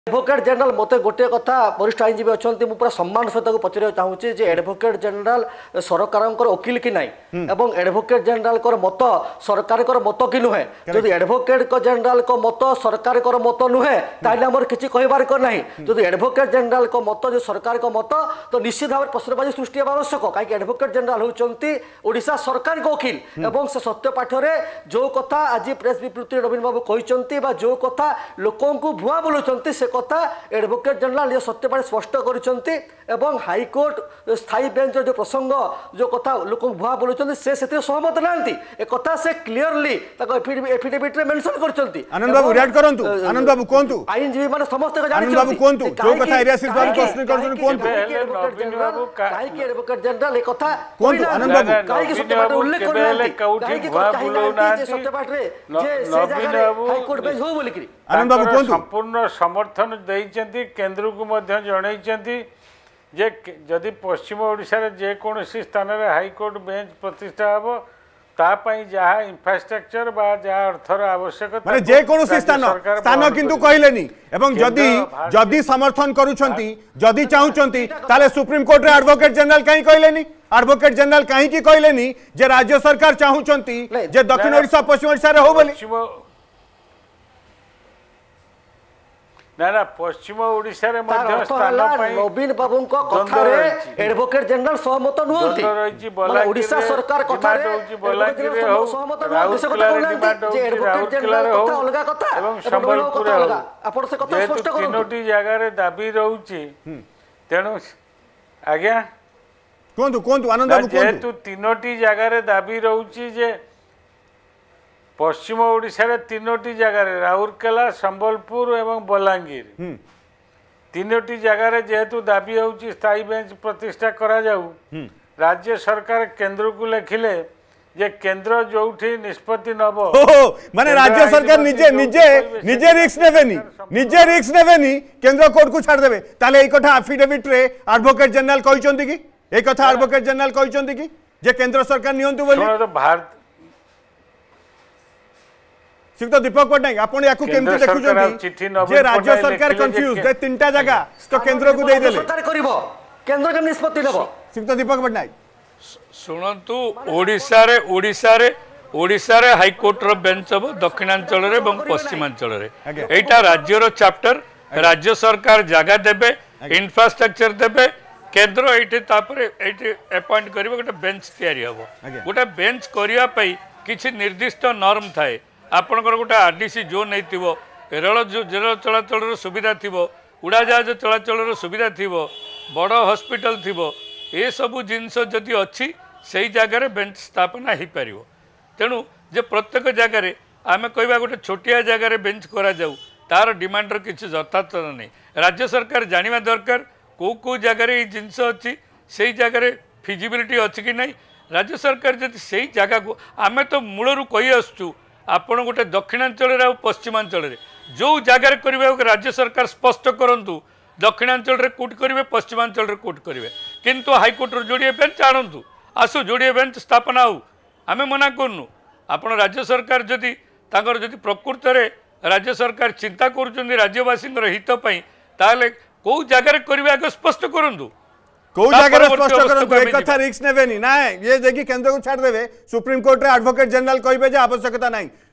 Advocate general मत गोटे कथा वरिष्ठ आईनजीवी अच्छा मुझे पूरा सम्मान सहित पचार चाहूँगी जे एडवोकेट जनरल सरकार वकिल कि ना एवं एडवोकेट जनरल मत सरकार मत कि नुहे जदि एडवोकेट जनरल मत सरकार मत नुहे ताहले आमर किसी कहबार ना जदि एडवोकेट जनरल मत जो सरकार मत तो निश्चित भाव प्रश्नबाजी सृष्टि आवश्यक कहीं एडवोकेट जनरल होती ओडिशा सरकार वकिल एवं से सत्यपाठरे जो कथा आज प्रेस विवृत्ति नवीन बाबू कहते जो कथा लोक भुआ बोलुंट से कथा एडवोकेट जनरल सत्यपाठ स्पष्ट करिसेंती एवं हाईकोर्ट स्थायी बेंच जो प्रसंग जो कथा लोक भुआ बोलुंट से सहमत नांती ए कथा से क्लियरली एफिडेविट रे मेंशन करछंती। आनंद बाबू रिएक्ट करंतु। आनंद बाबू कोंतु आईनजीवी माने समस्त जानि आनंद बाबू कोंतु जो कथा एरियासिस बाबू प्रश्न करछन कोंतु काहे कि एडवोकेट जनरल ए कथा कोंतु आनंद बाबू काहे कि सत्यपाठ उल्लेख करनांती काहे कि भुआ बोलुनांती सत्यपाठ रे जे से जगह हाईकोर्ट बेंच हो बोलिकरी आनंद बाबू कोंतु संपूर्ण समर्थन देइचंती केंद्र को मध्य जणाइचंती जे जदि पश्चिम ओडिशा रे जे कोनोसी स्थान रे हाईकोर्ट बेंच प्रतिष्ठा हबो तापाई जहाँ इंफ्रास्ट्रक्चर बा जहाँ अर्थर आवश्यकता माने जे कोनोसी स्थान किंतु कहलेनी एवं जदि जदि समर्थन करूछंती जदि चाहुचंती ताले सुप्रीम कोर्ट रे एडवोकेट जनरल काई कहलेनी एडवोकेट जनरल काई की कहलेनी जे राज्य सरकार चाहुचंती जे दक्षिण ओडिशा पश्चिम ओडिशा रे हो बोली ना पश्चिम ओडिशा रे मध्य स्थान नवीन बाबू कथा रे एडवोकेट जनरल सहमत नुहंती माने ओडिशा सरकार कथा रे सहमत नुहंती जे एडवोकेट जनरल कथा अलगा कथा एवं संबलपुर आपण से कथा स्पष्ट करू तीनोटी जगह रे दाबी रहउची तेनु आज्ञा कोंतु कोंतु आनंद बाबू कोंतु जेतु तीनोटी जगह रे दाबी रहउची जे पश्चिम ओडिशा रे तीनोटी जगह रे राउरकेला संबलपुर एवं बलांगीर तीनोटी जगह रे जेहेतु दाबी होउची स्थायी बेंच प्रतिष्ठा करा जाऊ राज्य सरकार केंद्र को लेखिले जे केंद्र जोठी निष्पत्ति नबो माने राज्य सरकार निजे निजे निजे रिस्क नेबेनी केंद्र कोर्ट को छाड़ देबे ताले एई कथा एफिडेविट रे एडवोकेट जनरल कहिसंती कि एई कथा एडवोकेट जनरल कहिसंती कि जे केंद्र सरकार नियंतु बोली तो भारत तो दीपक पट्टनायक आपण याकू केमती देखुचंती जे राज्य सरकार कंफ्यूज जे तीनटा जगह तो केंद्र को दे देले सरकार करिवो केंद्र के निष्पत्ति लेबो तो दीपक पट्टनायक सुनंतु ओडिशा रे हाई कोर्ट रो बेंच अब दक्षिणांचल रे एवं पश्चिमांचल रे एटा राज्य रो चैप्टर राज्य सरकार जगह देबे इंफ्रास्ट्रक्चर देबे केंद्र एटे तापरे एटे अपॉइंट करिवो गोटे बेंच तयारी हबो गोटे बेंच करिया पई किछि निर्दिष्ट नॉर्म थाए आपणकर गोटे आरडीसी जोन नहीं रेल चलाचल सुविधा थी उड़ाजहाज चलाचल सुविधा थी बड़ हॉस्पिटल थी ये सबू जिनस जदि अच्छी से जगार बेंच स्थापना हो पार तेणु जे प्रत्येक जगार आम कह गोटे छोटिया जगार बेंच करा जाऊ तार डिमांडर किसी यथार्थ नहीं राज्य सरकार जानिबा दरकार कौ जगार ये जिनस अच्छी से जगार फिजिबिलिटी अच्छी कि नहीं राज्य सरकार जब से जगह को आम तो मूलरू कही आसुँ आपण गोटे दक्षिणांचल और पश्चिमांचल जो जगार करेंगे राज्य सरकार स्पष्ट करूँ दक्षिणांचल कोर्ट करेंगे पश्चिमांचल कोर्ट करेंगे किंतु हाईकोर्ट जोड़े बेंच आणतु आसु जोड़े बेंच स्थापना हो आम मना करूँ आपण राज्य सरकार जदि प्रकृत में राज्य सरकार चिंता कर राज्यवासी हितपाई ताले कौ जगार करेंगे आगे स्पष्ट करूँ को जगह स्पष्ट करंतु एक कथा रिस्क नेबेनी ना ये देखि केंद्र को छाड़ देबे सुप्रीम कोर्ट रे एडवोकेट जनरल कहबे जे आवश्यकता नाही